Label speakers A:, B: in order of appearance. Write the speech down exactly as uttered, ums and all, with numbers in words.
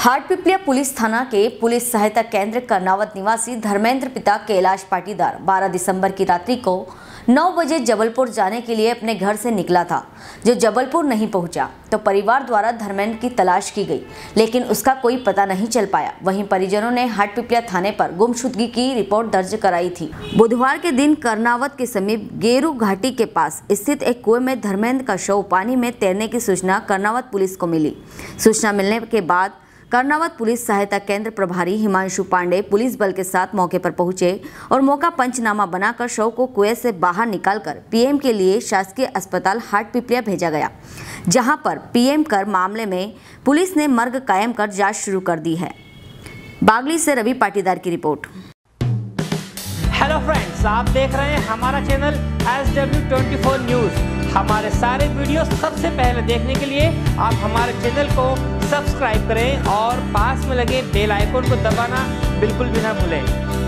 A: Hatpipliya police थाना के police सहायता केंद्र कर्नावत निवासी धर्मेंद्र पिता कैलाश पाटीदार बारह दिसंबर की रात्रि को नौ बजे जबलपुर जाने के लिए अपने घर से निकला था, जो जबलपुर नहीं पहुंचा तो परिवार द्वारा धर्मेंद्र की तलाश की गई, लेकिन उसका कोई पता नहीं चल पाया। वहीं परिजनों ने हाटपिपलिया थाने पर गुमशुदगी की रिपोर्ट दर्ज कराई थी। बुधवार के दिन कर्नावत के समीप गेरू घाटी के पास स्थित एक कुएं में धर्मेंद्र का शव पानी में तैरने की सूचना कर्नावत पुलिस को मिली। सूचना मिलने के बाद कर्नावत पुलिस सहायता केंद्र प्रभारी हिमांशु पांडे पुलिस बल के साथ मौके पर पहुंचे और मौका पंचनामा बनाकर शव को कुएं से बाहर निकालकर पीएम के लिए शासकीय अस्पताल हाटपिपलिया भेजा गया, जहां पर पीएम कर मामले में पुलिस ने मर्ग कायम कर जांच शुरू कर दी है। बागली से रवि पाटीदार की रिपोर्ट।
B: हेलो फ्रेंड्स, आप देख रहे हैं हमारा channel S W twenty four news. हमारे सारे वीडियो सबसे पहले देखने के लिए आप हमारे चैनल को सब्सक्राइब करें और पास में लगे बेल आइकन को दबाना बिल्कुल भी ना भूलें।